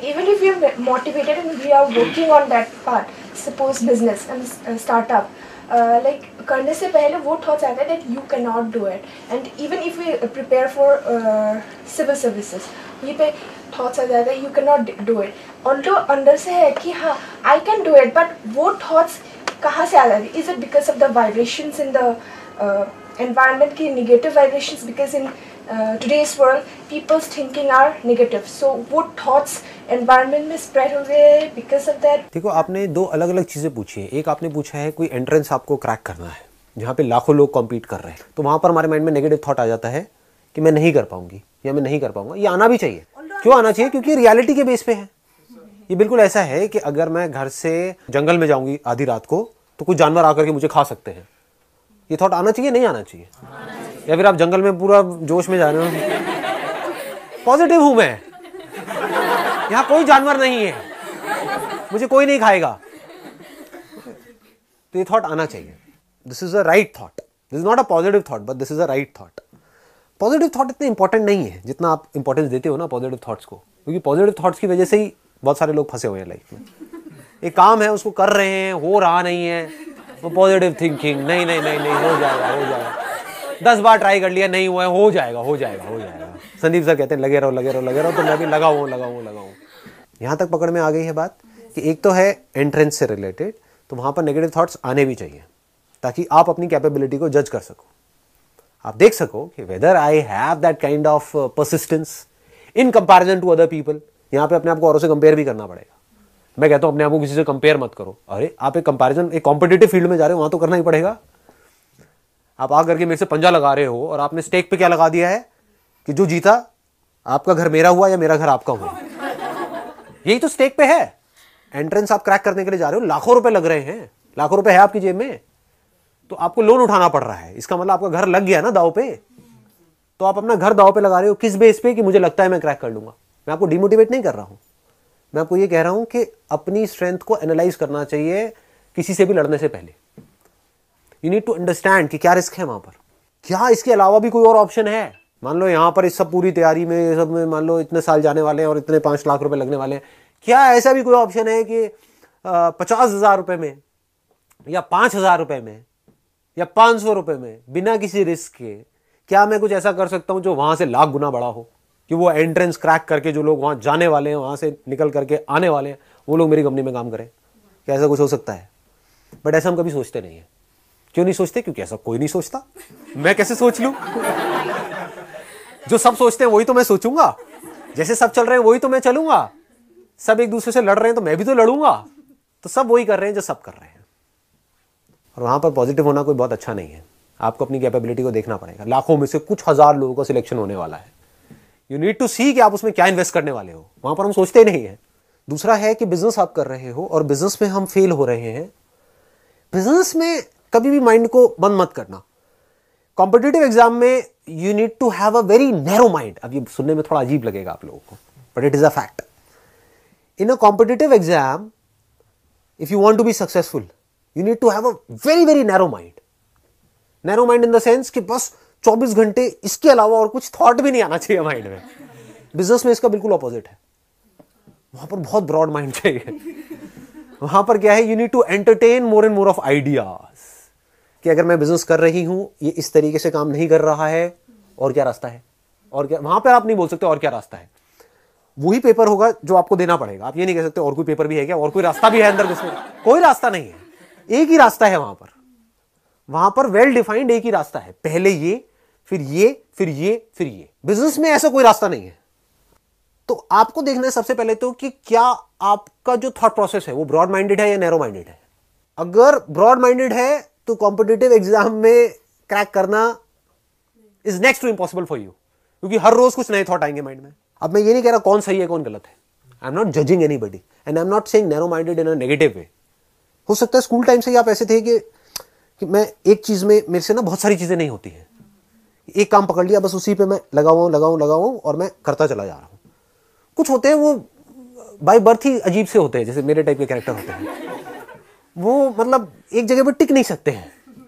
even if we are motivated and we are working on that part, suppose business and startup, like करने से पहले वो thoughts आते हैं that you cannot do it, and even if we prepare for civil services, ये पे thoughts आ जाते हैं you cannot do it, although अंदर से है कि हाँ I can do it, but वो thoughts कहाँ से आ जाती है? Is it because of the vibrations in the environment की negative vibrations? Because in today's world people's thinking are negative, so वो thoughts environment में spread हो गए because of that. देखो, आपने दो अलग अलग चीजें पूछी है। एक आपने पूछा है कोई एंट्रेंस आपको क्रैक करना है जहाँ पे लाखों लोग कॉम्पीट कर रहे हैं, तो वहां पर हमारे माइंड में नेगेटिव थॉट आ जाता है कि मैं नहीं कर पाऊंगी या मैं नहीं कर पाऊंगा। ये आना भी चाहिए। क्यों आना चाहिए? क्योंकि रियलिटी के बेस पे है। ये बिल्कुल ऐसा है कि अगर मैं घर से जंगल में जाऊंगी आधी रात को तो कुछ जानवर आकर के मुझे खा सकते हैं। ये थॉट आना चाहिए, नहीं आना चाहिए? या फिर आप जंगल में पूरा जोश में जा रहे हो, पॉजिटिव हूं मैं, यहां कोई जानवर नहीं है, मुझे कोई नहीं खाएगा, तो ये थॉट आना चाहिए। This is a right thought, this is not a positive thought, but this is a right thought. Positive thought इतने इंपॉर्टेंट नहीं है जितना आप इंपॉर्टेंस देते हो ना पॉजिटिव थॉट्स को, क्योंकि पॉजिटिव थॉट्स की वजह से ही बहुत सारे लोग फंसे हुए हैं लाइफ में। एक काम है उसको कर रहे हैं, हो रहा नहीं है, वो पॉजिटिव थिंकिंग, नहीं नहीं नहीं नहीं हो जाएगा, हो जाएगा, 10 बार ट्राई कर लिया नहीं हुआ है, हो जाएगा हो जाएगा हो जाएगा। संदीप सर कहते हैं लगे रहो लगे रहो लगे रहो, तो मैं भी लगा हूँ। यहाँ तक पकड़ में आ गई है बात कि एक तो है एंट्रेंस से रिलेटेड, तो वहाँ पर नेगेटिव थॉट्स आने भी चाहिए ताकि आप अपनी कैपेबिलिटी को जज कर सको। आप देख सको कि whether I have that kind of persistence in comparison to other people. यहाँ पे अपने आप को औरों से कंपेयर भी करना पड़ेगा। मैं कहता हूँ अपने आप को किसी से कंपेयर मत करो। अरे आप एक कंपैरिजन, एक कॉम्पिटिटिव फील्ड में जा रहे हो, वहां तो करना ही पड़ेगा। आप आ करके मेरे से पंजा लगा रहे हो और आपने स्टेक पे क्या लगा दिया है कि जो जीता आपका घर मेरा हुआ या मेरा घर आपका हुआ। यही तो स्टेक पे है। एंट्रेंस आप क्रैक करने के लिए जा रहे हो, लाखों रुपए लग रहे हैं, लाखों रुपए है आपकी जेब में, तो आपको लोन उठाना पड़ रहा है। इसका मतलब आपका घर लग गया ना दाव पे। तो आप अपना घर दाव पे लगा रहे हो किस बेस पे कि मुझे लगता है मैं क्रैक कर लूंगा। मैं आपको डिमोटिवेट नहीं कर रहा हूं, मैं आपको ये कह रहा हूं कि अपनी स्ट्रेंथ को एनालाइज करना चाहिए किसी से भी लड़ने से पहले। यू नीड टू अंडरस्टैंड कि क्या रिस्क है वहां पर, क्या इसके अलावा भी कोई और ऑप्शन है। मान लो यहां पर इस सब पूरी तैयारी में, ये सब में मान लो इतने साल जाने वाले हैं और इतने 5 लाख रुपए लगने वाले हैं, क्या ऐसा भी कोई ऑप्शन है कि 50,000 रुपए में या 5,000 रुपए में या 500 रुपए में बिना किसी रिस्क के क्या मैं कुछ ऐसा कर सकता हूं जो वहां से लाख गुना बड़ा हो, कि वो एंट्रेंस क्रैक करके जो लोग वहां जाने वाले हैं, वहां से निकल करके आने वाले हैं, वो लोग मेरी कंपनी में काम करें? क्या ऐसा कुछ हो सकता है? बट ऐसा हम कभी सोचते नहीं है। क्यों नहीं सोचते? क्योंकि ऐसा कोई नहीं सोचता। मैं कैसे सोच लूं? जो सब सोचते हैं वही तो मैं सोचूंगा, जैसे सब चल रहे हैं वही तो मैं चलूंगा। सब एक दूसरे से लड़ रहे हैं तो मैं भी तो लड़ूंगा। तो सब वही कर रहे हैं जो सब कर रहे हैं, और वहां पर पॉजिटिव होना कोई बहुत अच्छा नहीं है। आपको अपनी कैपेबिलिटी को देखना पड़ेगा। लाखों में से कुछ हजार लोगों का सिलेक्शन होने वाला है। यू नीड टू सी कि आप उसमें क्या इन्वेस्ट करने वाले हो। वहां पर हम सोचते ही नहीं है। दूसरा है कि बिजनेस आप कर रहे हो और बिजनेस में हम फेल हो रहे हैं। बिजनेस में कभी भी माइंड को बंद मत करना। कॉम्पिटिटिव एग्जाम में you need to have a very narrow mind. अब ये सुनने में थोड़ा अजीब लगेगा आप लोगों को, but it is a fact. In a competitive exam, if you want to be successful, you need to have a very very narrow mind. Narrow mind in the sense कि बस 24 घंटे इसके अलावा और कुछ थॉट भी नहीं आना चाहिए माइंड में। बिजनेस में इसका बिल्कुल ऑपोजिट है। वहां पर बहुत ब्रॉड माइंड चाहिए। वहां पर क्या है, you need to entertain more and more of ideas, कि अगर मैं बिजनेस कर रही हूं, ये इस तरीके से काम नहीं कर रहा है, और क्या रास्ता है, और क्या। वहां पर आप नहीं बोल सकते और क्या रास्ता है। वही पेपर होगा जो आपको देना पड़ेगा। आप ये नहीं कह सकते और कोई पेपर भी है क्या, और कोई रास्ता भी है अंदर घुसने का। कोई रास्ता नहीं है, एक ही रास्ता है वहां पर। वहां पर वेल डिफाइंड एक ही रास्ता है, पहले ये, फिर ये, फिर ये, फिर ये। बिजनेस में ऐसा कोई रास्ता नहीं है। तो आपको देखना है सबसे पहले तो कि क्या आपका जो थॉट प्रोसेस है वो ब्रॉड माइंडेड है या नैरो माइंडेड है। अगर ब्रॉड माइंडेड है तो कॉम्पिटिटिव एग्जाम में क्रैक करना is next to impossible for you, क्योंकि हर रोज कुछ नए थॉट आएंगे माइंड में। अब मैं ये नहीं कह रहा कौन सही है कौन गलत है। I am not judging anybody and I am not saying narrow minded in a negative way. हो सकता है स्कूल टाइम से ही आप ऐसे थे कि मैं एक चीज में, मेरे से ना बहुत सारी चीजें नहीं होती हैं, एक काम पकड़ लिया बस उसी पे मैं लगा हुआ और मैं करता चला जा रहा हूं। कुछ होते हैं वो बाय बर्थ ही अजीब से होते हैं, जैसे मेरे टाइप के कैरेक्टर होते हैं। वो मतलब एक जगह पर टिक नहीं सकते हैं,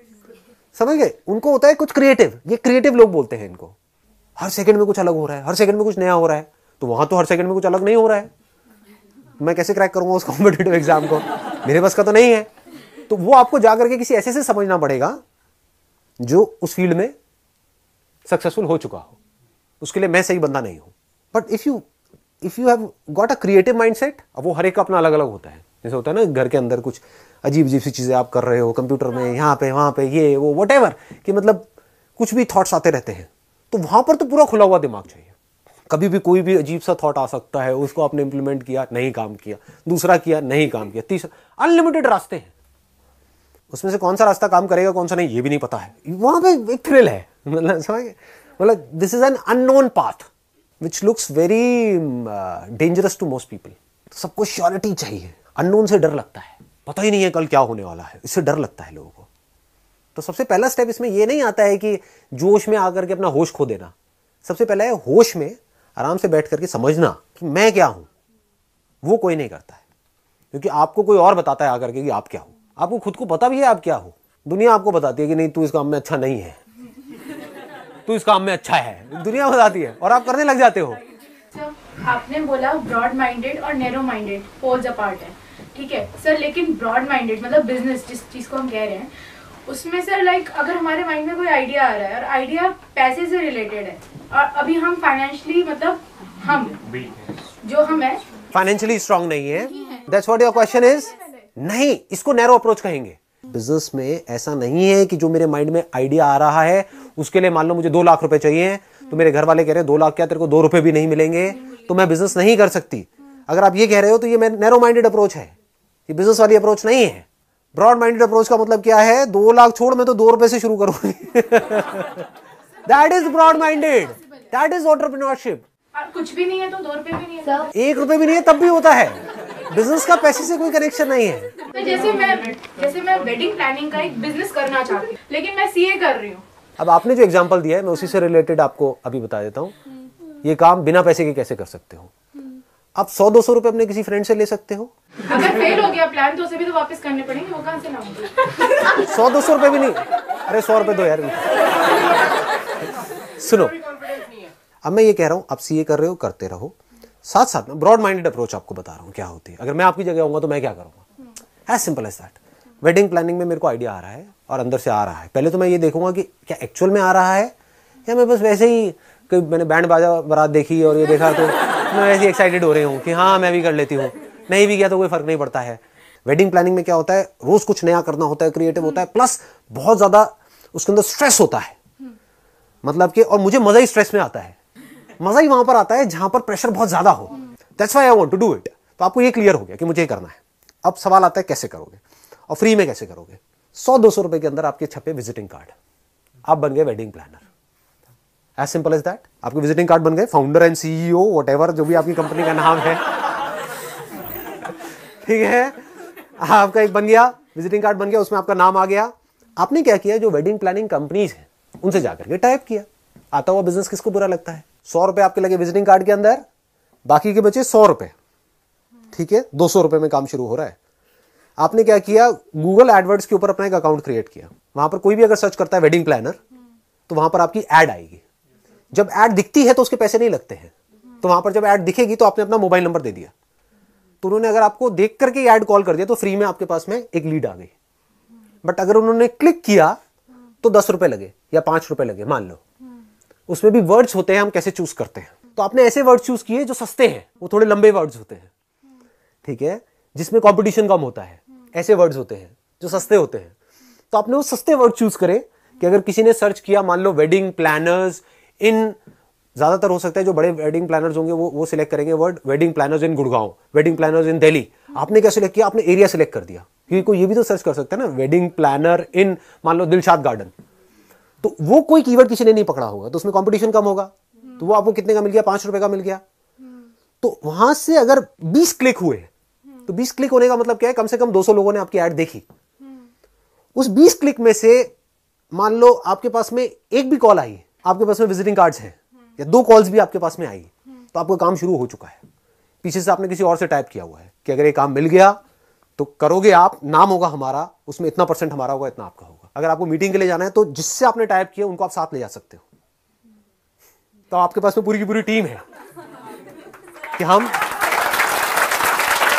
समझ गए। उनको होता है कुछ क्रिएटिव, ये क्रिएटिव लोग बोलते हैं इनको। हर सेकंड में कुछ अलग हो रहा है, हर सेकंड में कुछ नया हो रहा है। तो वहां तो हर सेकंड में कुछ अलग नहीं हो रहा है, मैं कैसे क्रैक करूंगा उस कॉम्पिटिटिव एग्जाम को, मेरे बस का तो नहीं है। तो वो आपको जाकर के किसी ऐसे से समझना पड़ेगा जो उस फील्ड में सक्सेसफुल हो चुका हो। उसके लिए मैं सही बंदा नहीं हूं। But if you have got a creative mindset, अब वो हर एक का अपना अलग अलग होता है। जैसे होता है ना घर के अंदर कुछ अजीब अजीब सी चीजें आप कर रहे हो कंप्यूटर में, यहाँ पे वहां पे ये वो वट कि मतलब कुछ भी थॉट्स आते रहते हैं, तो वहां पर तो पूरा खुला हुआ दिमाग चाहिए। कभी भी कोई भी अजीब सा थॉट आ सकता है, उसको आपने इंप्लीमेंट किया, नहीं काम किया, दूसरा किया, नहीं काम किया, तीसरा, अनलिमिटेड रास्ते हैं। उसमें से कौन सा रास्ता काम करेगा कौन सा नहीं ये भी नहीं पता है। वहां पे एक थ्रिल है, मतलब this is an unknown path which looks very dangerous to most people. सबको श्योरिटी चाहिए, अननोन से डर लगता है, पता ही नहीं है कल क्या होने वाला है, इससे डर लगता है लोगों को। तो सबसे पहला स्टेप इसमें यह नहीं आता है कि जोश में आकर के अपना होश खो देना। सबसे पहला है होश में आराम से बैठ करके समझना कि मैं क्या हूं। वो कोई नहीं करता है, क्योंकि आपको कोई और बताता है आकर के कि आप क्या हो। आपको खुद को पता भी है आप क्या हो। दुनिया आपको बताती है कि नहीं तू इस काम में अच्छा नहीं है, तू इस काम में अच्छा है, दुनिया बताती है और आप करने लग जाते हो। आपने बोला ब्रॉड माइंडेड और नैरो माइंडेड पोल्स अपार्ट है, ठीक है सर, लेकिन ब्रॉड माइंडेड मतलब बिजनेस जिस चीज को हम कह रहे हैं उसमें सर लाइक अगर हमारे माइंड में कोई आइडिया आ रहा है और आइडिया पैसे से रिलेटेड है और अभी हम फाइनेंशियली मतलब हम जो हम है फाइनेंशियली स्ट्रांग नहीं है, that's what your question is. नहीं, इसको नैरो अप्रोच कहेंगे। बिजनेस में ऐसा नहीं है कि जो मेरे माइंड में आइडिया आ रहा है उसके लिए मान लो मुझे 2 लाख रुपए चाहिए, तो मेरे घर वाले कह रहे हैं 2 लाख क्या तेरे को 2 रुपए भी नहीं मिलेंगे तो मैं बिजनेस नहीं कर सकती। अगर आप ये कह रहे हो तो ये नैरो माइंडेड अप्रोच है, ये बिजनेस वाली अप्रोच नहीं है। ब्रॉड माइंडेड अप्रोच का मतलब क्या है, 2 लाख छोड़ मैं तो 2 रुपए से शुरू करूंगी। That is broad minded, that is entrepreneurship. कुछ भी नहीं है तो 2 रुपए भी नहीं है, 1 रुपए भी नहीं है तब भी होता है। बिजनेस का पैसे से कोई कनेक्शन नहीं है। तो जैसे मैं वेडिंग प्लानिंग का एक बिजनेस करना चाहती हूँ लेकिन मैं सीए कर रही हूँ। अब आपने जो एग्जांपल दिया है मैं उसी से रिलेटेड आपको अभी बता देता हूँ। ये काम बिना पैसे के कैसे कर सकते हो। आप 100-200 रुपए अपने किसी फ्रेंड से ले सकते हो। अगर फेल हो गया प्लान तो उसे भी तो वापस करने पड़ेंगे, वो कहाँ से लाऊंगी। 100-200 रुपए भी नहीं, अरे 100 रुपए दो यार। सुनो, अब मैं ये कह रहा हूं आप सीए कर रहे हो, करते रहो, साथ साथ में ब्रॉड माइंडेड अप्रोच आपको बता रहा हूं क्या होती है। अगर मैं आपकी जगह होऊंगा तो मैं क्या करूंगा, as simple as that. Wedding planning में मेरे को आइडिया आ रहा है और अंदर से आ रहा है, पहले तो मैं ये देखूंगा कि क्या एक्चुअल में आ रहा है या मैं बस वैसे ही कि मैंने बैंड बाजा बारात देखी और ये देखा तो मैं वैसे ही एक्साइटेड हो रही हूँ कि हाँ मैं भी कर लेती हूँ, नहीं भी किया तो कोई फर्क नहीं पड़ता है। वेडिंग प्लानिंग में क्या होता है, रोज कुछ नया करना होता है, क्रिएटिव होता है, प्लस बहुत ज्यादा उसके अंदर स्ट्रेस होता है। मतलब कि और मुझे मजा ही स्ट्रेस में आता है, मजा ही वहां पर आता है जहां पर प्रेशर बहुत ज्यादा हो। That's why I want to do it. तो आपको ये क्लियर हो गया कि मुझे ये करना है। अब सवाल आता है कैसे करोगे और फ्री में कैसे करोगे। 100-200 रुपए के अंदर आपके छपे विजिटिंग कार्ड, आप बन गए wedding planner. As simple as that. आपके विजिटिंग कार्ड बन गए, फाउंडर एंड सीईओ व्हाटएवर जो भी आपकी कंपनी का नाम है, ठीक है, आपका एक बन गया विजिटिंग कार्ड, बन गया, उसमें आपका नाम आ गया। आपने क्या किया, जो वेडिंग प्लानिंग कंपनीज है उनसे जाकर के टाइप किया। आता हुआ बिजनेस किसको बुरा लगता है। 100 रुपए आपके लगे विजिटिंग कार्ड के अंदर, बाकी के बचे 100 रुपए, ठीक है, 200 रुपए में काम शुरू हो रहा है। आपने क्या किया, गूगल एडवर्ड्स के ऊपर अपना एक अकाउंट क्रिएट किया। वहां पर कोई भी अगर सर्च करता है वेडिंग प्लानर तो वहां पर आपकी एड आएगी। जब एड दिखती है तो उसके पैसे नहीं लगते हैं, तो वहां पर जब एड दिखेगी तो आपने अपना मोबाइल नंबर दे दिया, तो उन्होंने अगर आपको देख करके ऐड कॉल कर दिया तो फ्री में आपके पास में एक लीड आ गई। बट अगर उन्होंने क्लिक किया तो 10 रुपए लगे या 5 रुपए लगे मान लो। उसमें भी वर्ड्स होते हैं, हम कैसे चूज करते हैं। तो आपने ऐसे वर्ड चूज किए जो सस्ते हैं, वो थोड़े लंबे वर्ड्स होते हैं, ठीक है, जिसमें कंपटीशन कम होता है। ऐसे वर्ड्स होते हैं जो सस्ते होते हैं। तो आपने वो सस्ते वर्ड चूज करे कि अगर किसी ने सर्च किया मान लो वेडिंग प्लानर्स इन, ज्यादातर हो सकता है जो बड़े वेडिंग प्लानर्स होंगे वो सिलेक्ट करेंगे word wedding planners in Gurgaon, wedding planners in Delhi. आपने क्या सिलेक्ट किया, आपने एरिया सिलेक्ट कर दिया, क्योंकि कोई ये भी तो सर्च कर सकता है ना वेडिंग प्लानर इन मान लो दिलशाद गार्डन। तो वो कोई कीवर्ड किसी ने नहीं पकड़ा होगा, तो उसमें कंपटीशन कम होगा। तो वो आपको कितने का मिल गया, 5 रुपए का मिल गया। तो वहां से अगर 20 क्लिक हुए तो 20 क्लिक होने का मतलब क्या है, कम से कम 200 लोगों ने आपकी ऐड देखी। उस 20 क्लिक में से मान लो आपके पास में एक भी कॉल आई, आपके पास में विजिटिंग कार्ड्स हैं या 2 कॉल्स भी आपके पास में आई, तो आपका काम शुरू हो चुका है। पीछे से आपने किसी और से टाइप किया हुआ है कि अगर ये काम मिल गया तो करोगे आप, नाम होगा हमारा, उसमें इतना % हमारा होगा, इतना आपका होगा। अगर आपको मीटिंग के लिए जाना है तो जिससे आपने टाइप किया उनको आप साथ ले जा सकते हो। तो आपके पास में पूरी की पूरी टीम है कि हम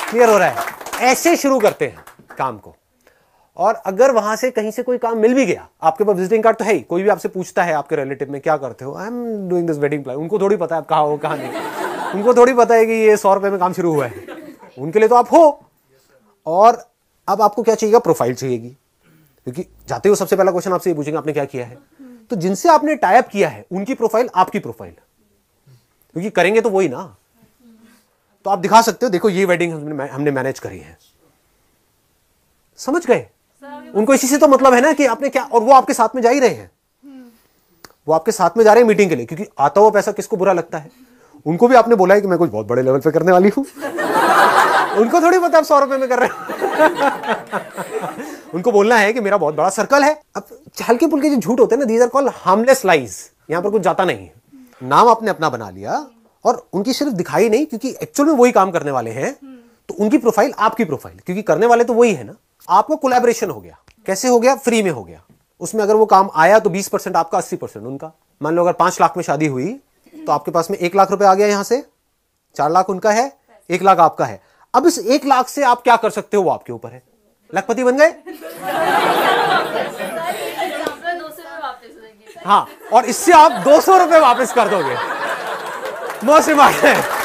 क्लियर हो रहा है? ऐसे शुरू करते हैं काम को। और अगर वहां से कहीं से कोई काम मिल भी गया, आपके पास विजिटिंग कार्ड तो है ही, कोई भी आपसे पूछता है आपके रिलेटिव में क्या करते हो, I am doing this wedding plan, उनको थोड़ी पता है आप कहाँ हो कहाँ नहीं, उनको थोड़ी पता है कि ये 100 रुपए में काम शुरू हुआ है। उनके लिए तो आप हो। और अब आपको क्या चाहिएगा? प्रोफाइल चाहिएगी, क्योंकि जाते हो सबसे पहला क्वेश्चन आपसे ये पूछेंगे आपने क्या किया है। तो जिनसे आपने टाइप किया है उनकी प्रोफाइल आपकी प्रोफाइल, क्योंकि करेंगे तो वही ना। तो आप दिखा सकते हो, देखो ये वेडिंग हमने मैनेज करी है। समझ गए? उनको इसी से तो मतलब है ना कि आपने क्या, और वो आपके साथ में जा ही रहे हैं, वो आपके साथ में जा रहे हैं मीटिंग के लिए, क्योंकि आता हुआ पैसा किसको बुरा लगता है? उनको भी आपने बोला है कि मैं कुछ बहुत बड़े लेवल पे करने वाली हूं। उनको थोड़ी पता आप 100 रुपए में कर रहे हैं। उनको बोलना है कि मेरा बहुत बड़ा सर्कल है। अब हल्के फुल्के जो झूठ होते हैं ना, these are called harmless lies. यहां पर कुछ जाता नहीं है। नाम आपने अपना बना लिया और उनकी सिर्फ दिखाई नहीं, क्योंकि एक्चुअल में वही काम करने वाले हैं, तो उनकी प्रोफाइल आपकी प्रोफाइल, क्योंकि करने वाले तो वही है ना। आपको कोलैबोरेशन हो गया। कैसे हो गया? फ्री में हो गया। उसमें अगर वो काम आया तो 20% आपका, 80% उनका। मान लो अगर 5 लाख में शादी हुई तो आपके पास में 1 लाख रुपए आ गया, यहां से 4 लाख उनका है, 1 लाख आपका है। अब इस 1 लाख से आप क्या कर सकते हो वो आपके ऊपर है। लखपति बन गए। हाँ, और इससे आप 200 रुपए वापस कर दोगे। Most important